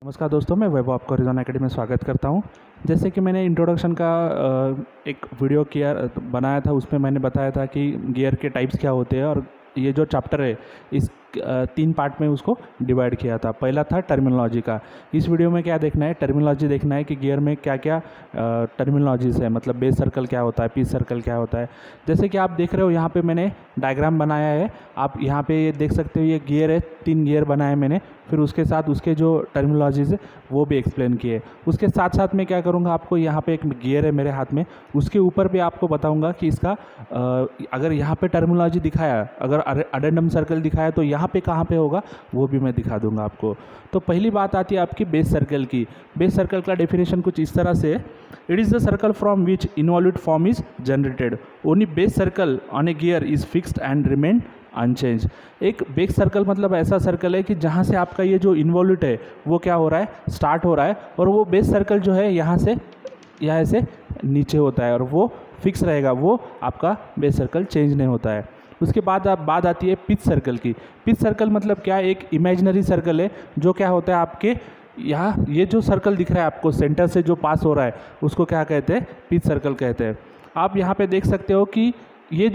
नमस्कार दोस्तों, मैं वैभव आपका हॉरिज़ॉन एकेडमी में स्वागत करता हूं। जैसे कि मैंने इंट्रोडक्शन का एक वीडियो बनाया था, उसमें मैंने बताया था कि गियर के टाइप्स क्या होते हैं और ये जो चैप्टर है इस 3 पार्ट में उसको डिवाइड किया था। पहला था टर्मिनोलॉजी का। इस वीडियो में क्या देखना है, टर्मिनोलॉजी देखना है कि गियर में क्या क्या टर्मिनोलॉजीज है, मतलब बेस सर्कल क्या होता है, पीच सर्कल क्या होता है। जैसे कि आप देख रहे हो यहाँ पे मैंने डायग्राम बनाया है। आप यहाँ पे ये देख सकते हो, ये गियर है, 3 गियर बनाए मैंने। फिर उसके साथ उसके जो टर्मिनोलॉजीज है वो भी एक्सप्लेन किए। उसके साथ साथ मैं क्या करूँगा, आपको यहाँ पे एक गियर है मेरे हाथ में, उसके ऊपर भी आपको बताऊँगा कि इसका अगर यहाँ पे टर्मिनोलॉजी दिखाया, अगर अडेंडम सर्कल दिखाया तो यहाँ पे कहाँ पे होगा वो भी मैं दिखा दूंगा आपको। तो पहली बात आती है आपकी बेस सर्कल की। बेस सर्कल का डेफिनेशन कुछ इस तरह से, it is the circle from which involute form is generated. Only base circle on a gear is fixed and remain unchange. एक बेस सर्कल मतलब ऐसा सर्कल है कि जहाँ से आपका ये जो इन्वॉल्यूट है वो क्या हो रहा है, स्टार्ट हो रहा है, और वो बेस सर्कल जो है यहाँ से नीचे होता है और वो फिक्स रहेगा, वो आपका बेस सर्कल चेंज नहीं होता है। उसके बाद बात आती है पिच सर्कल की। पिच सर्कल मतलब क्या, एक इमेजिनरी सर्कल है जो क्या होता है आपके यहाँ, ये जो सर्कल दिख रहा है आपको सेंटर से जो पास हो रहा है उसको क्या कहते हैं, पिच सर्कल कहते हैं। आप यहाँ पे देख सकते हो कि ये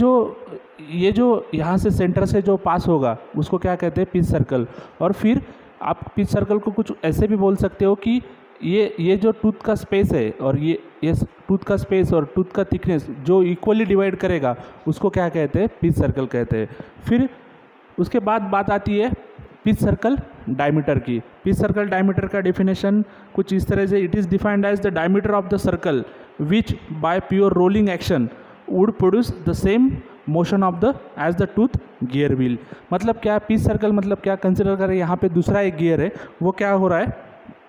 जो यहाँ से सेंटर से जो पास होगा उसको क्या कहते हैं, पिच सर्कल। और फिर आप पिच सर्कल को कुछ ऐसे भी बोल सकते हो कि ये जो टूथ का स्पेस है और ये टूथ का स्पेस और टूथ का थिकनेस जो इक्वली डिवाइड करेगा उसको क्या कहते हैं, पिच सर्कल कहते हैं। फिर उसके बाद बात आती है पिच सर्कल डायमीटर की। पिच सर्कल डायमीटर का डेफिनेशन कुछ इस तरह से, it is defined as the diameter of the circle which by pure rolling action would produce the same motion of the as the tooth gear wheel. मतलब क्या, pitch circle मतलब क्या, consider करें यहाँ पे दूसरा एक गियर है, वो क्या हो रहा है,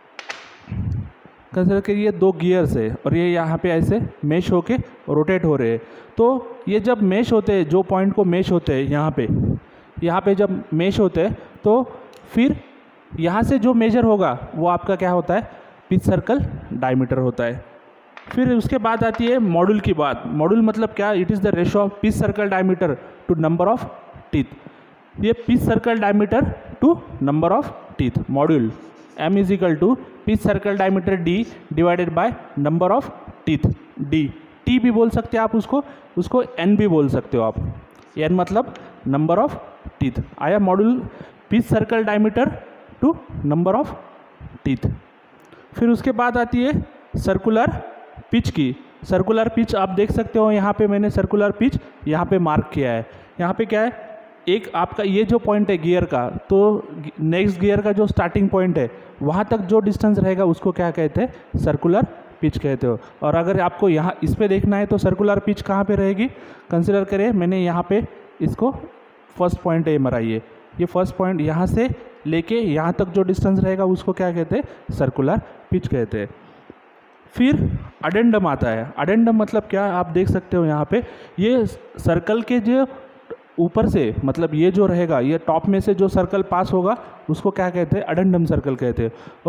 कंसिडर करिए ये 2 गियर्स है और ये यहाँ पे ऐसे मैश होके रोटेट हो रहे हैं। तो ये जब मैश होते हैं, जो पॉइंट को मैश होते हैं यहाँ पे जब मैश होते हैं तो फिर यहाँ से जो मेजर होगा वो आपका क्या होता है, पिच सर्कल डायमीटर होता है। फिर उसके बाद आती है मॉड्यूल की बात। मॉड्यूल मतलब क्या, it is the ratio of pitch circle diameter to number of teeth. ये pitch circle diameter to number of teeth, module m is equal to pitch circle diameter d divided by number of teeth d। t भी बोल सकते हैं आप उसको n भी बोल सकते हो आप। n मतलब नंबर ऑफ टीथ। आया module pitch circle diameter to number of teeth. फिर उसके बाद आती है सर्कुलर पिच की। सर्कुलर पिच आप देख सकते हो, यहाँ पे मैंने सर्कुलर पिच यहाँ पे मार्क किया है। यहाँ पे क्या है, एक आपका ये जो पॉइंट है गियर का, तो नेक्स्ट गियर का जो स्टार्टिंग पॉइंट है वहाँ तक जो डिस्टेंस रहेगा उसको क्या कहते हैं, सर्कुलर पिच कहते हो। और अगर आपको यहाँ इस पे देखना है तो सर्कुलर पिच कहाँ पे रहेगी, कंसिडर करें मैंने यहाँ पे इसको फर्स्ट पॉइंट है मराइए, ये फर्स्ट पॉइंट यहाँ से लेके यहाँ तक जो डिस्टेंस रहेगा उसको क्या कहते हैं, सर्कुलर पिच कहते हैं। फिर अडेंडम आता है। अडेंडम मतलब क्या, आप देख सकते हो यहाँ पे ये सर्कल के जो ऊपर से, मतलब ये जो रहेगा, ये टॉप में से जो सर्कल पास होगा उसको क्या कहते हैं, अडेंडम सर्कल कहते हैं।